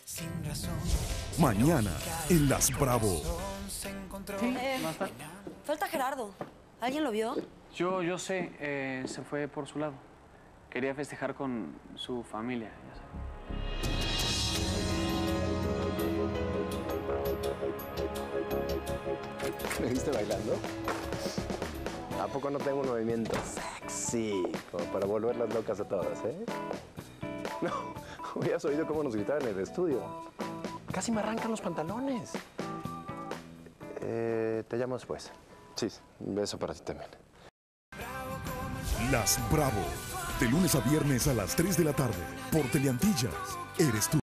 Mañana en Las Bravo. Falta Gerardo. ¿Alguien lo vio? Yo sé, se fue por su lado. Quería festejar con su familia, ya sé. ¿Me viste bailando? ¿A poco no tengo un movimiento sexy como para volverlas locas a todas, eh? No, hubieras oído cómo nos gritaban en el estudio. Casi me arrancan los pantalones. Te llamo después. Sí, un beso para ti también. Las Bravo. De lunes a viernes a las 3 de la tarde. Por Teleantillas. Eres tú.